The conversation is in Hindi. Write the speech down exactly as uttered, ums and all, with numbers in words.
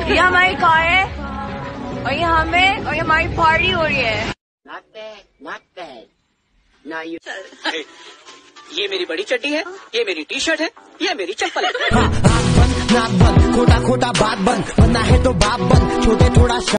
ये हमारी कार है और ये हमें और ये हमारी पार्टी हो रही है। Not bad, not bad. Now you. Hey, ये मेरी बड़ी चड्डी है, ये मेरी टी शर्ट है, ये मेरी चप्पल है। नाक बंद, खोटा खोटा बात बंद, बनना है तो बाप बंद, छोटे थोड़ा